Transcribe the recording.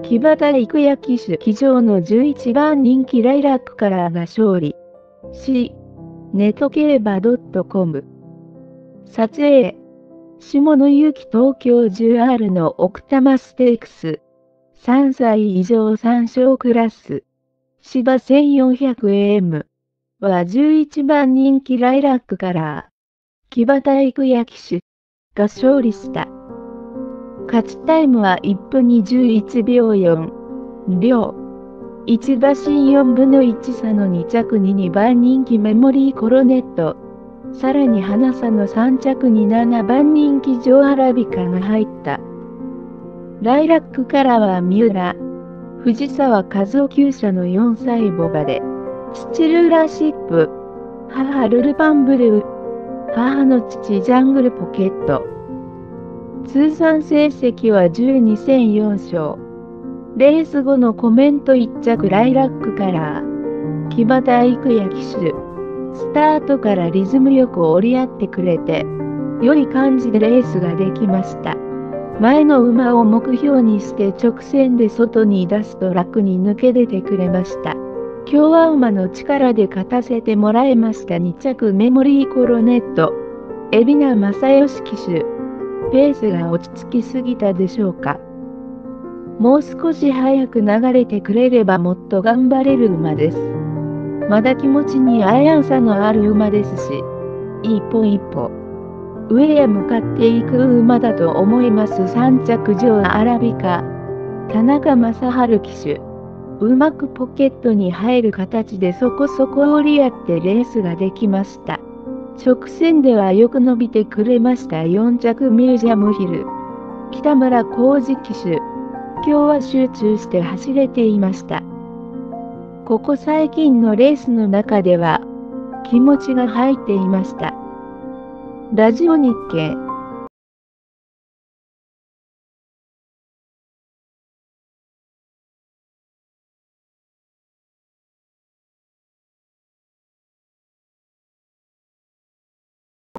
木端育也騎手騎乗の11番人気ライラックカラーが勝利。C、ネット競馬 .com。撮影。下野由紀東京 10R の奥多摩ステークス。3歳以上3勝クラス。芝 1400AM は11番人気ライラックカラー。木端育也騎手が勝利した。勝ちタイムは1分21秒4秒。1馬身4分の1差の2着に2番人気メモリーコロネット。さらに花差の3着に7番人気ジョーアラビカが入った。ライラックカラーは三浦、藤沢和夫厩舎の4歳牡馬で、父ルーラーシップ、母ルルパンブルー、母の父ジャングルポケット。通算成績は12戦4勝。レース後のコメント1着ライラックカラー。木端育也騎手。スタートからリズムよく折り合ってくれて、良い感じでレースができました。前の馬を目標にして直線で外に出すと楽に抜け出てくれました。今日は馬の力で勝たせてもらいました。2着メモリーコロネット。海老名正義騎手。ペースが落ち着きすぎたでしょうか。もう少し早く流れてくれればもっと頑張れる馬です。まだ気持ちに危うさのある馬ですし、一歩一歩上へ向かっていく馬だと思います。3着ジョーアラビカ、田中正治騎手。うまくポケットに入る形でそこそこ折り合ってレースができました。直線ではよく伸びてくれました。4着ミュージアムヒル、北村浩二騎手。今日は集中して走れていました。ここ最近のレースの中では気持ちが入っていました。ラジオ日経。